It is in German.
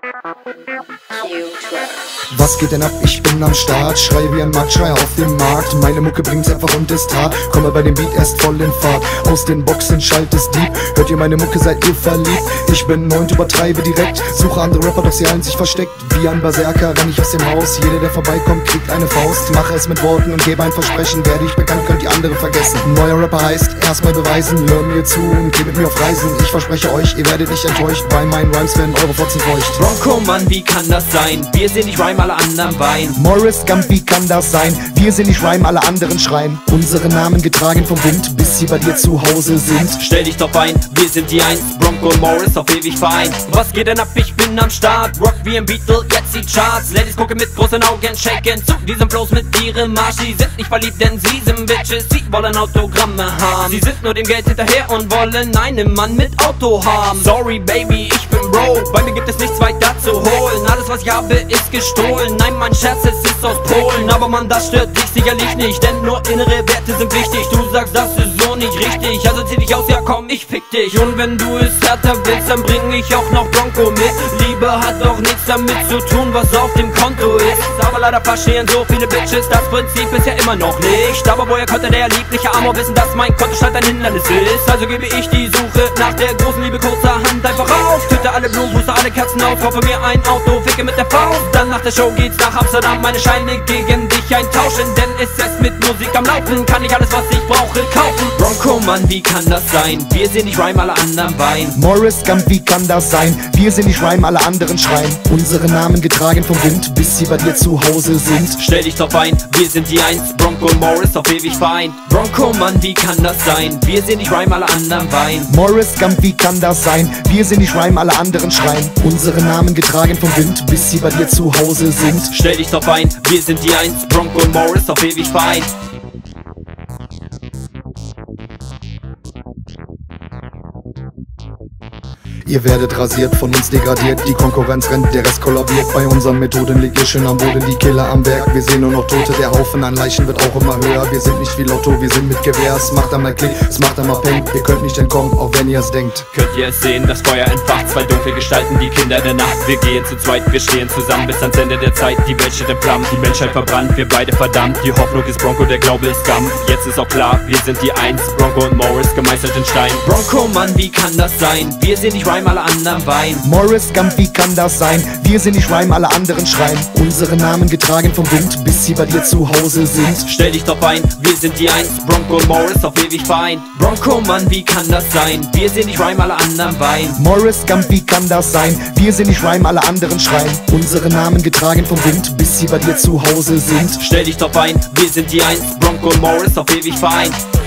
Was geht denn ab? Ich bin am Start, schreie wie ein Marktschreier auf dem Markt. Meine Mucke bringt's einfach und ist hart, komme bei dem Beat erst voll in Fahrt. Aus den Boxen schallt es deep, hört ihr meine Mucke, seid ihr verliebt? Ich bin neu und übertreibe direkt, suche andere Rapper, doch sie halten sich versteckt. Wie ein Berserker renn ich aus dem Haus, jeder der vorbeikommt kriegt eine Faust. Mache es mit Worten und gebe ein Versprechen, werde ich bekannt, könnt ihr andere vergessen. Neuer Rapper heißt, erstmal beweisen, hör mir zu und geh mit mir auf Reisen. Ich verspreche euch, ihr werdet nicht enttäuscht, bei meinen Rhymes werden eure Fotzen feucht. Bronco, Mann, wie kann das sein? Wir sind nicht Rhyme, alle anderen weinen. Morris Gump, wie kann das sein? Wir sind nicht Rhyme, alle anderen schreien. Unsere Namen getragen vom Wind, bis sie bei dir zu Hause sind. Stell dich doch ein, wir sind die Eins, Bronco und Morris auf ewig vereint. Was geht denn ab? Ich bin am Start, rock wie ein Beatle, jetzt die Charts. Ladies gucken mit großen Augen, shaken zu diesen Flows mit ihrem Marsch. Sie sind nicht verliebt, denn sie sind Bitches, sie wollen Autogramme haben. Sie sind nur dem Geld hinterher und wollen einen Mann mit Auto haben. Sorry Baby, ich bin Bro, bei mir gibt es nichts weiter zu holen. Alles was ich habe ist gestohlen, nein mein Scherz, es ist aus Polen. Aber Mann, das stört dich sicherlich nicht, denn nur innere Werte sind wichtig. Du sagst, das ist so nicht richtig, also zieh dich aus, ja komm, ich fick dich. Und wenn du es härter willst, dann bring ich auch noch Bronco mit. Liebe hat doch nichts damit zu tun, was auf dem Konto ist. Aber leider verstehen so viele Bitches, das Prinzip ist ja immer noch nicht. Aber woher konnte der liebliche Amor wissen, dass mein Kontostand ein Hindernis ist? Also gebe ich die Suche nach der großen Liebe kurzerhand einfach auf. Töte alle Blumen, puste alle Kerzen auf, kaufe mir ein Auto, ficke mit der Faust. Dann nach der Show geht's nach Amsterdam, meine Scheine gegen dich eintauschen. Denn ist es mit Musik am Laufen, kann ich alles was ich brauche kaufen. Bronco, Mann, wie kann das sein? Wir sind nicht Rhyme, alle anderen weinen. Morris Gump, wie kann das sein? Wir sind nicht Rhyme, alle anderen schreien. Unsere Namen getragen vom Wind, bis sie bei dir zu Hause sind. Stell dich doch ein, wir sind die Eins, Bronco und Morris auf ewig vereint. Bronco, Mann, wie kann das sein? Wir sind nicht Rhyme, alle anderen weinen. Morris Gump, wie kann das sein? Wir sind nicht Rhyme, alle anderen schreien. Unsere Namen getragen vom Wind, bis sie bei dir zu Hause sind. Stell dich doch ein, wir sind die Eins, Bronco und Morris auf ewig vereint. Ihr werdet rasiert, von uns degradiert, die Konkurrenz rennt, der Rest kollabiert. Bei unseren Methoden liegt ihr schön am Boden, die Killer am Werk. Wir sehen nur noch Tote, der Haufen an Leichen wird auch immer höher. Wir sind nicht wie Lotto, wir sind mit Gewehr. Es macht einmal Klick, es macht einmal Peng. Ihr könnt nicht entkommen, auch wenn ihr es denkt. Könnt ihr es sehen, das Feuer entfacht, zwei dunkle Gestalten, die Kinder der Nacht. Wir gehen zu zweit, wir stehen zusammen bis ans Ende der Zeit. Die Welt steht in Flammen, die Menschheit verbrannt, wir beide verdammt. Die Hoffnung ist Bronco, der Glaube ist Gump. Jetzt ist auch klar, wir sind die Eins, Bronco und Morris, gemeißelt in Stein. Bronco, Mann, wie kann das sein? Wir sind nicht Rhyme, alle anderen weinen. Morris Gump, wie kann das sein? Wir sind nicht Rhyme, alle anderen schreien. Unsere Namen getragen vom Wind, bis sie bei dir zu Hause sind. Stell dich doch ein, wir sind die Eins, Bronco und Morris auf ewig vereint. Bronco, Mann, wie kann das sein? Wir sind nicht Rhyme, alle anderen weinen. Morris Gump, wie kann das sein? Wir sind nicht Rhyme, alle anderen schreien. Unsere Namen getragen vom Wind, bis sie bei dir zu Hause sind. Stell dich doch ein, wir sind die Eins, Bronco und Morris auf ewig vereint.